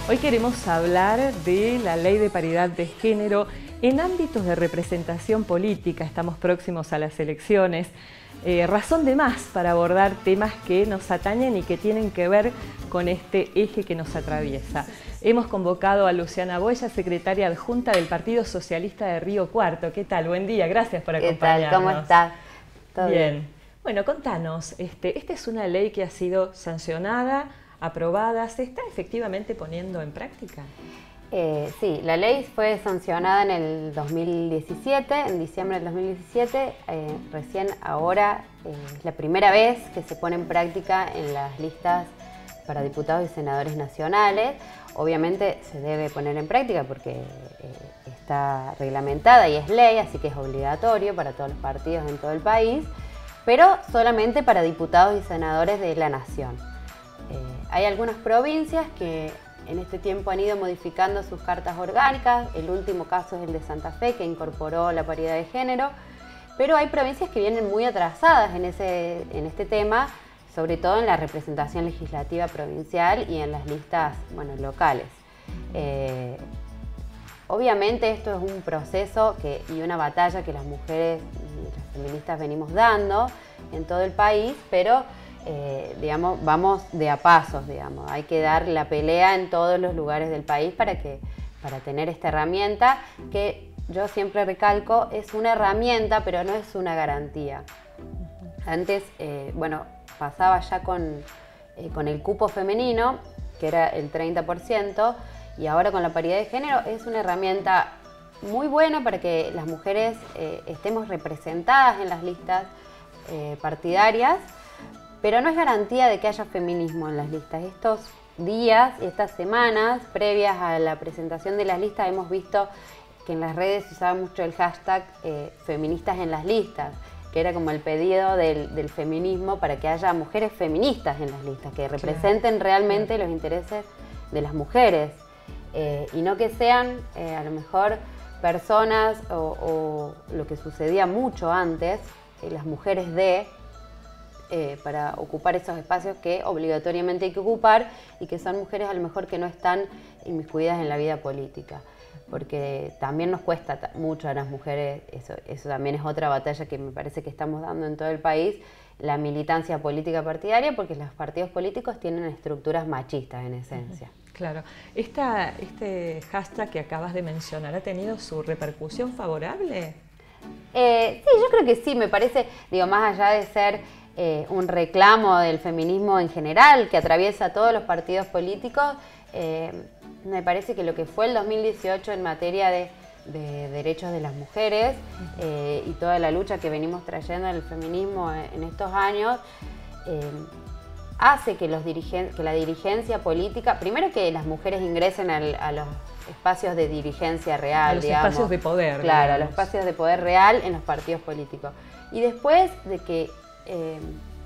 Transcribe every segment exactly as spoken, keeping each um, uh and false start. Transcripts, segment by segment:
Hoy queremos hablar de la Ley de Paridad de Género en ámbitos de representación política. Estamos próximos a las elecciones. Eh, razón de más para abordar temas que nos atañen y que tienen que ver con este eje que nos atraviesa. Hemos convocado a Luciana Boya, secretaria adjunta del Partido Socialista de Río Cuarto. ¿Qué tal? Buen día, gracias por acompañarnos. ¿Qué tal? ¿Cómo estás? ¿Todo bien? bien. Bueno, contanos, este, esta es una ley que ha sido sancionada, aprobada, ¿se está efectivamente poniendo en práctica? Eh, sí, la ley fue sancionada en el dos mil diecisiete, en diciembre del dos mil diecisiete, eh, recién ahora eh, es la primera vez que se pone en práctica en las listas para diputados y senadores nacionales. Obviamente se debe poner en práctica porque eh, está reglamentada y es ley, así que es obligatorio para todos los partidos en todo el país, pero solamente para diputados y senadores de la nación. Eh, hay algunas provincias que en este tiempo han ido modificando sus cartas orgánicas. El último caso es el de Santa Fe, que incorporó la paridad de género, pero hay provincias que vienen muy atrasadas en, ese, en este tema, sobre todo en la representación legislativa provincial y en las listas, bueno, locales. Eh, obviamente esto es un proceso que, y una batalla que las mujeres y las feministas venimos dando en todo el país, pero Eh, digamos, vamos de a pasos, digamos. Hay que dar la pelea en todos los lugares del país para, que, para tener esta herramienta que yo siempre recalco, es una herramienta, pero no es una garantía. Antes, eh, bueno, pasaba ya con, eh, con el cupo femenino, que era el treinta por ciento, y ahora con la paridad de género es una herramienta muy buena para que las mujeres eh, estemos representadas en las listas eh, partidarias, pero no es garantía de que haya feminismo en las listas. Estos días, estas semanas previas a la presentación de las listas, hemos visto que en las redes se usaba mucho el hashtag eh, feministas en las listas, que era como el pedido del, del feminismo para que haya mujeres feministas en las listas, que representen realmente los intereses de las mujeres, eh, y no que sean eh, a lo mejor personas o, o lo que sucedía mucho antes, eh, las mujeres de... Eh, para ocupar esos espacios que obligatoriamente hay que ocupar y que son mujeres a lo mejor que no están inmiscuidas en la vida política, porque también nos cuesta mucho a las mujeres, eso, eso también es otra batalla que me parece que estamos dando en todo el país, la militancia política partidaria, porque los partidos políticos tienen estructuras machistas en esencia. Claro. Esta, este hashtag que acabas de mencionar, ¿ha tenido su repercusión favorable? Eh, sí, yo creo que sí, me parece, digo, más allá de ser Eh, un reclamo del feminismo en general que atraviesa todos los partidos políticos, eh, me parece que lo que fue el dos mil dieciocho en materia de, de derechos de las mujeres eh, y toda la lucha que venimos trayendo en el feminismo en, en estos años, eh, hace que, los dirigen, que la dirigencia política, primero que las mujeres ingresen al, a los espacios de dirigencia real, a los digamos, espacios de poder. Claro, digamos. a los espacios de poder real en los partidos políticos. Y después de que Eh,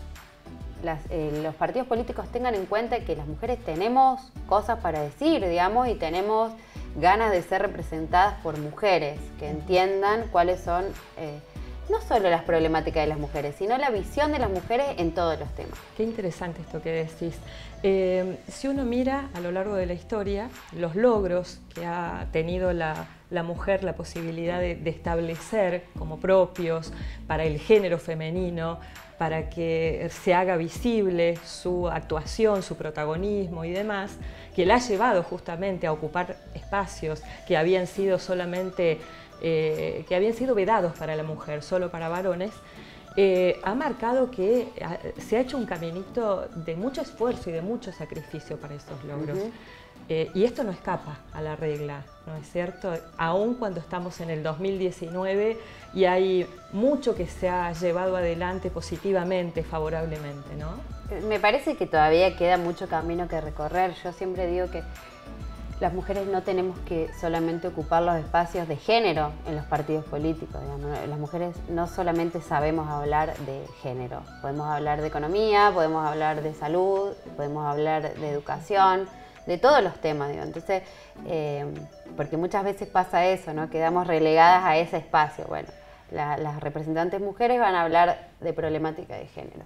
las, eh, los partidos políticos tengan en cuenta que las mujeres tenemos cosas para decir, digamos, y tenemos ganas de ser representadas por mujeres, que entiendan cuáles son eh, no solo las problemáticas de las mujeres, sino la visión de las mujeres en todos los temas. Qué interesante esto que decís. Eh, si uno mira a lo largo de la historia, los logros que ha tenido la, la mujer, la posibilidad de, de establecer como propios para el género femenino, para que se haga visible su actuación, su protagonismo y demás, que la ha llevado justamente a ocupar espacios que habían sido solamente, eh, que habían sido vedados para la mujer, solo para varones, eh, ha marcado que se ha hecho un caminito de mucho esfuerzo y de mucho sacrificio para esos logros. Uh-huh. Eh, y esto no escapa a la regla, ¿no es cierto? Aún cuando estamos en el dos mil diecinueve y hay mucho que se ha llevado adelante positivamente, favorablemente, ¿no? Me parece que todavía queda mucho camino que recorrer. Yo siempre digo que las mujeres no tenemos que solamente ocupar los espacios de género en los partidos políticos, digamos. Las mujeres no solamente sabemos hablar de género, podemos hablar de economía, podemos hablar de salud, podemos hablar de educación, de todos los temas, digo. Entonces, eh, porque muchas veces pasa eso, ¿no? Quedamos relegadas a ese espacio. Bueno, la, las representantes mujeres van a hablar de problemática de género.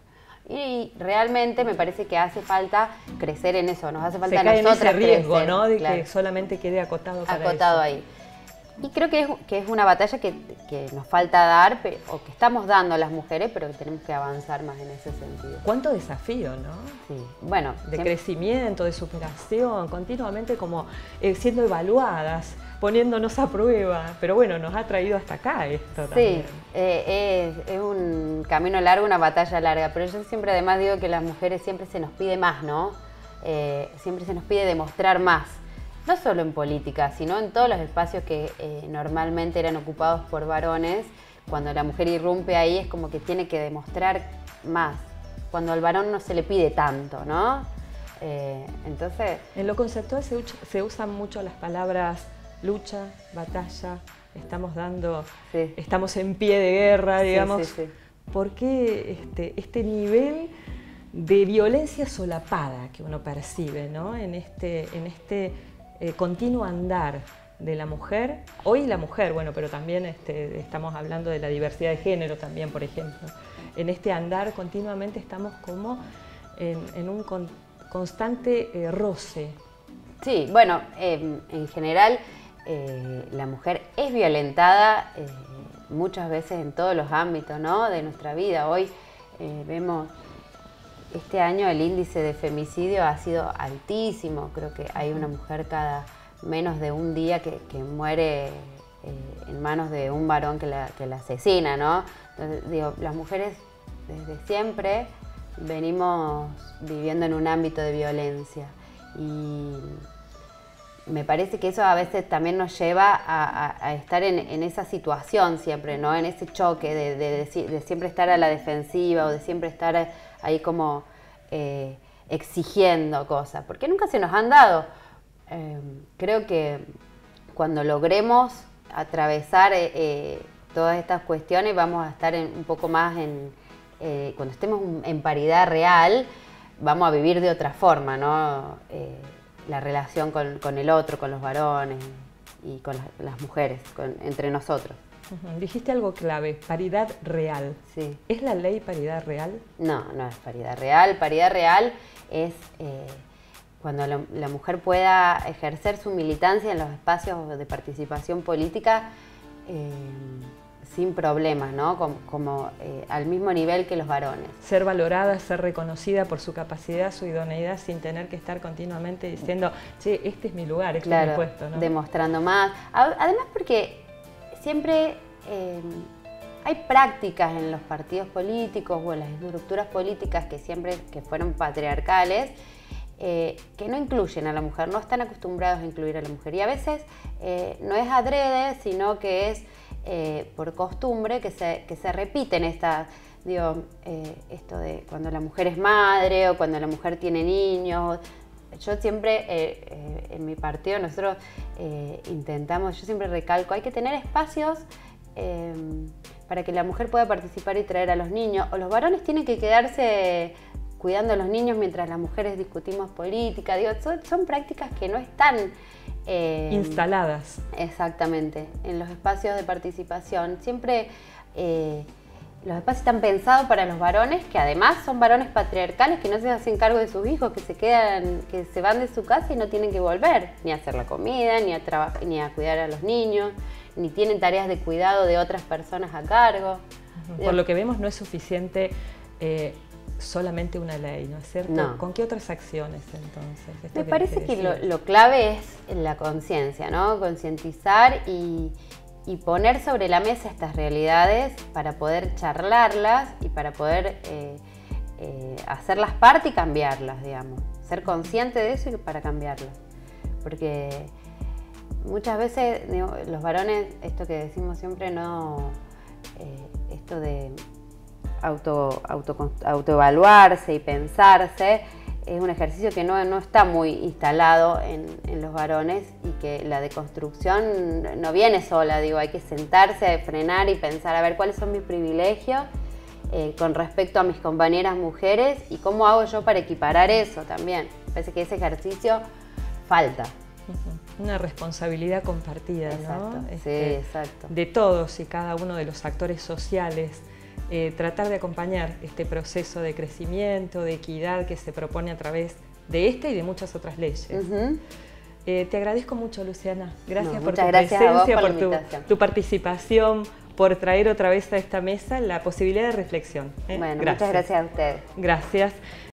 Y realmente me parece que hace falta crecer en eso, nos hace falta Se cae a nosotras en ese riesgo, crecer, ¿no? De claro. que solamente quede acotado para acotado eso. ahí. Y creo que es, que es una batalla que, que nos falta dar, o que estamos dando las mujeres, pero que tenemos que avanzar más en ese sentido. ¿Cuánto desafío, no? Sí, bueno. De siempre... crecimiento, de superación, continuamente como eh, siendo evaluadas, poniéndonos a prueba. Pero bueno, nos ha traído hasta acá esto también. Sí, eh, es, es un camino largo, una batalla larga, pero yo siempre además digo que las mujeres siempre se nos pide más, ¿no? Eh, siempre se nos pide demostrar más. No solo en política, sino en todos los espacios que eh, normalmente eran ocupados por varones. Cuando la mujer irrumpe ahí es como que tiene que demostrar más. Cuando al varón no se le pide tanto, ¿no? Eh, entonces... En lo conceptual se, usa, se usan mucho las palabras lucha, batalla, estamos dando, sí. estamos en pie de guerra, digamos. Sí, sí, sí. ¿Por qué este, este nivel de violencia solapada que uno percibe, ¿no? en este... En este Eh, continuo andar de la mujer, hoy la mujer, bueno, pero también este, estamos hablando de la diversidad de género también, por ejemplo. En este andar continuamente estamos como en, en un con, constante eh, roce. Sí, bueno, eh, en general eh, la mujer es violentada eh, muchas veces en todos los ámbitos, ¿no? De nuestra vida. Hoy eh, vemos... Este año el índice de femicidio ha sido altísimo, creo que hay una mujer cada menos de un día que, que muere eh, en manos de un varón que la, que la asesina, ¿no? Entonces, digo, las mujeres desde siempre venimos viviendo en un ámbito de violencia y me parece que eso a veces también nos lleva a, a, a estar en, en esa situación siempre, ¿no? En ese choque de, de, de, de siempre estar a la defensiva o de siempre estar ahí como eh, exigiendo cosas, porque nunca se nos han dado. Eh, creo que cuando logremos atravesar eh, eh, todas estas cuestiones vamos a estar en, un poco más en, eh, cuando estemos en paridad real, vamos a vivir de otra forma, ¿no? Eh, la relación con, con el otro, con los varones y con las, las mujeres, con, entre nosotros. Uh-huh. Dijiste algo clave, paridad real. Sí. ¿Es la ley paridad real? No, no es paridad real. Paridad real es eh, cuando la, la mujer pueda ejercer su militancia en los espacios de participación política eh, sin problemas, ¿no? Como, como eh, al mismo nivel que los varones. Ser valorada, ser reconocida por su capacidad, su idoneidad, sin tener que estar continuamente diciendo, che, este es mi lugar, este claro, es mi puesto, ¿no? Demostrando más. Además porque siempre eh, hay prácticas en los partidos políticos o en las estructuras políticas que siempre que fueron patriarcales, eh, que no incluyen a la mujer, no están acostumbrados a incluir a la mujer. Y a veces eh, no es adrede, sino que es eh, por costumbre que se, que se repiten estas, digo, eh, esto de cuando la mujer es madre o cuando la mujer tiene niños. Yo siempre, eh, eh, en mi partido, nosotros eh, intentamos, yo siempre recalco, hay que tener espacios eh, para que la mujer pueda participar y traer a los niños, o los varones tienen que quedarse cuidando a los niños mientras las mujeres discutimos política. Digo, son, son prácticas que no están eh, instaladas. Exactamente, en los espacios de participación. Siempre eh, los espacios están pensados para los varones, que además son varones patriarcales que no se hacen cargo de sus hijos, que se quedan, que se van de su casa y no tienen que volver, ni a hacer la comida, ni a trabajar, ni a cuidar a los niños, ni tienen tareas de cuidado de otras personas a cargo. Por lo que vemos no es suficiente eh, solamente una ley, ¿no es cierto? No. ¿Con qué otras acciones entonces? Esto Me que, parece que que lo, lo clave es la conciencia, ¿no? Concientizar y, y poner sobre la mesa estas realidades para poder charlarlas y para poder eh, eh, hacerlas parte y cambiarlas, digamos. Ser consciente de eso y para cambiarlas. Porque muchas veces, digo, los varones, esto que decimos siempre, no, eh, esto de auto, auto, autoevaluarse y pensarse, es un ejercicio que no, no está muy instalado en, en los varones y que la deconstrucción no viene sola, digo, hay que sentarse, frenar y pensar a ver cuáles son mis privilegios eh, con respecto a mis compañeras mujeres y cómo hago yo para equiparar eso también. Me parece que ese ejercicio falta. Una responsabilidad compartida, exacto, ¿no? Sí, Este, exacto. De todos y cada uno de los actores sociales eh, tratar de acompañar este proceso de crecimiento, de equidad que se propone a través de esta y de muchas otras leyes. Uh-huh. eh, te agradezco mucho, Luciana. Gracias no, por tu gracias presencia, por, por tu, tu participación, por traer otra vez a esta mesa la posibilidad de reflexión. ¿eh? Bueno, gracias. Muchas gracias a ustedes. Gracias.